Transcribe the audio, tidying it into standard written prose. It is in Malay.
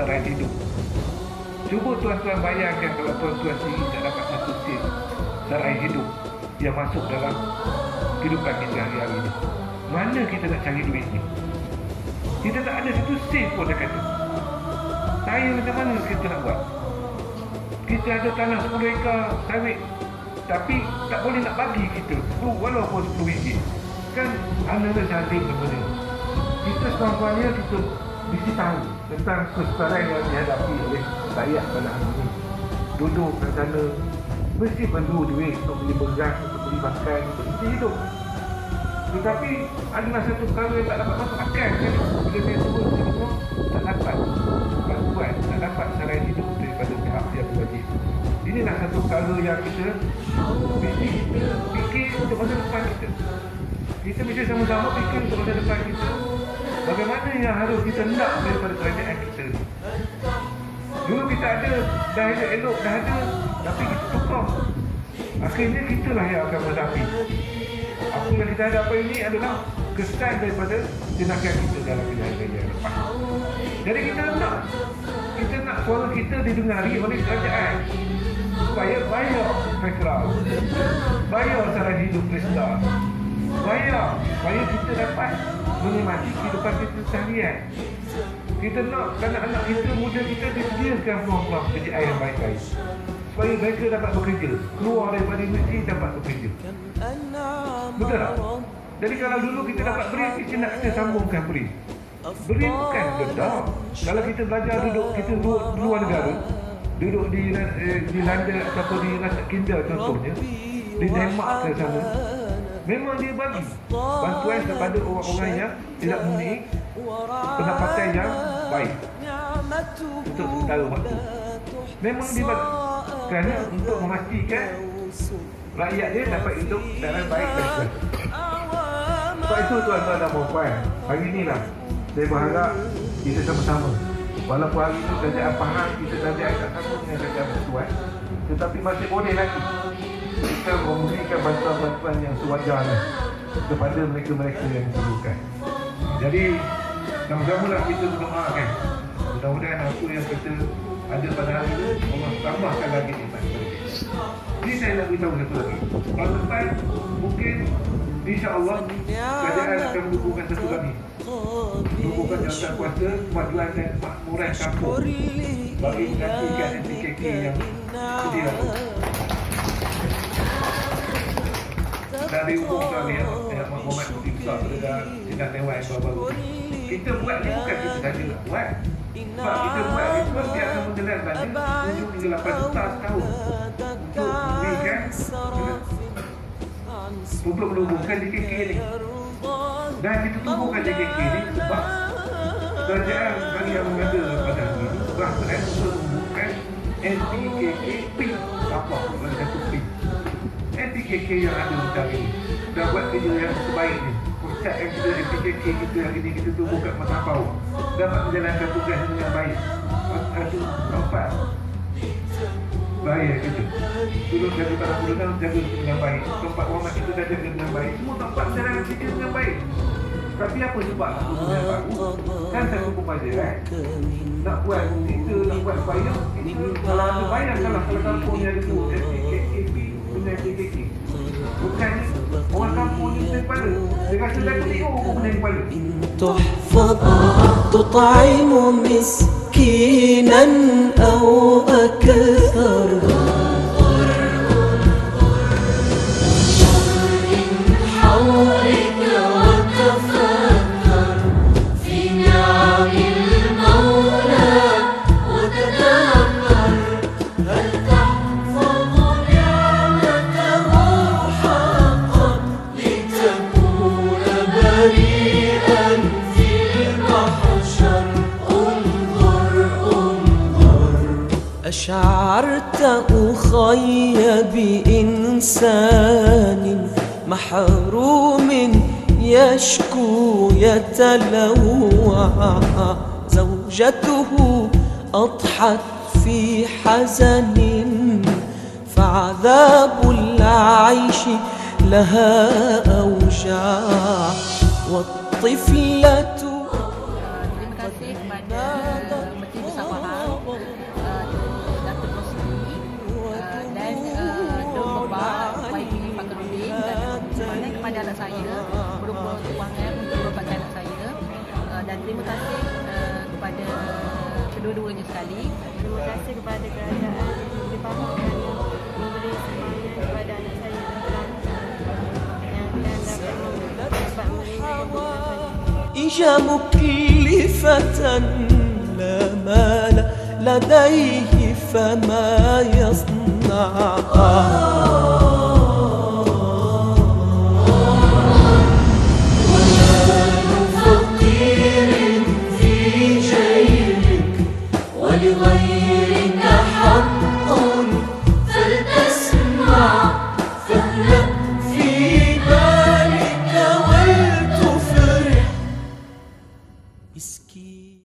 serai hidup. Cuba tuan-tuan bayangkan kalau tuan-tuan sendiri tak dapat satu sen serai hidup yang masuk dalam kehidupan kita hari-hari ini. Mana kita nak cari duit ni? Kita tak ada satu sen pun dekat tu. Saya macam mana kita nak buat? Kita ada tanah 10 ekar sawit, tapi tak boleh nak bagi kita walaupun RM10. Kan antara saling benda. Kita sekurang-kurangnya kita mesti tahu tentang kesetaraan yang dihadapi oleh rakyat pada hari ini. Duduk kat sana mesti perlu duit untuk beli beras, untuk beli makan, untuk mesti hidup. Tetapi adalah satu perkara yang tak dapat masuk akal kan? Bila saya turun semua tak dapat bantuan, tak dapat serai hidup daripada pihak yang berwajib. Inilah satu perkara yang kita mesti fikir untuk masa depan kita. Kita mesti sama-sama fikir untuk masa depan kita. Bagaimana yang harus kita nak daripada kerajaan kita. Dulu kita ada, dah ada elok, dah ada, tapi kita tukar. Akhirnya kitalah yang akan menghadapi. Apa yang kita hadapi ini adalah kesan daripada tindakan kita dalam pilihan raya lepas. Jadi kita nak suara kita didengari oleh kerajaan supaya bayar federal, bayar sara hidup Krista, bayar supaya kita dapat menikmati kehidupan kita seharian. Kita nak anak-anak kita, muda kita disediakan peluang-peluang pekerjaan yang baik-baik supaya mereka dapat bekerja, keluar daripada industri dapat bekerja. Betul tak? Jadi kalau dulu kita dapat beri, kita nak kita sambungkan beri. Beri bukan dendam. Kalau kita belajar kita duduk di luar negara, duduk di London atau di Kinder contohnya, di Denmark ke sana, memang dia bagi bantuan kepada orang-orang yang tidak mempunyai pendapatan yang baik untuk sementara waktu. Memang dia bagi kerana untuk memastikan rakyat dia dapat hidup dengan baik dan sehat. Sebab itu tuan-tuan dan puan, hari inilah saya berharap kita sama-sama, walaupun hari ini kerajaan faham kita kerajaan tak sama dengan kerajaan bertuan, tetapi masih boleh lagi kita memberikan bantuan-bantuan yang sewajarnya kepada mereka-mereka yang memerlukan. Jadi sama-sama lah kita berdoakan, mudah-mudahan apa yang kita ada pada hari ini Allah tambahkan lagi nikmat. Ini saya nak beritahu satu lagi. Tahun depan mungkin insya-Allah kerajaan akan mendukungkan satu lagi, mendukungkan jawatan kuasa kemajuan dan kemakmuran kampung bagi menggantikan NPKK yang sedia. Dari umumkan yang Muhammad Mufti Besar pada sidang Dewan yang baru. Kita buat ni bukan kita saja nak buat. Sebab kita buat ni sebab dia akan menjalankan 7 hingga 18 tahun untuk memberikan untuk menumbuhkan JKK ni. Dan kita tumbuhkan JKK ni sebab kerajaan bagi yang mengada pada hari ini berhasrat untuk menumbuhkan NPKK apa bagi satu PIN. NPKK yang ada sekarang ini dah buat kerja yang sebaiknya. Konsep yang kita NPKK kita hari ini kita tumbuhkan masa bawah dapat menjalankan tugas dengan baik. Itu nampak bahaya kita. Dulu jaga pada bulan jaga dengan baik. Tempat hormat kita dah jaga dengan baik. Semua tempat menjalankan kerja dengan baik. Tapi apa sebab nak tumbuh yang baru? Kan satu pembelajaran. Nak buat kita, nak buat bayar. Kalau ada bayar salah kampung yang ada tu NPKK punya JKK. Bukan orang kampung ni punya kepala. Dia rasa dah keliru pun punya kepala. تحفظ تطعم مسكينا أو أكثر حولك وتفكر في نعم المولى وتتأمل هل تحفظ نعمته حقا لتكون بريئا في المحشر انظر أشعرت أخي بإنسان محروم يشكو يتلوى زوجته أضحت في حزن فعذاب العيش لها أوجاع والطفلة. Terima kasih kepada Menteri Besar saya berupa kewangan untuk berobatkan anak saya. Dan terima kasih kepada kedua-duanya sekali. Terima kasih kepada kerajaan di Pahang kerana memberi semangat kepada anak saya yang dapat menerima. إجا مكلفة لا مال لديه فما يصنع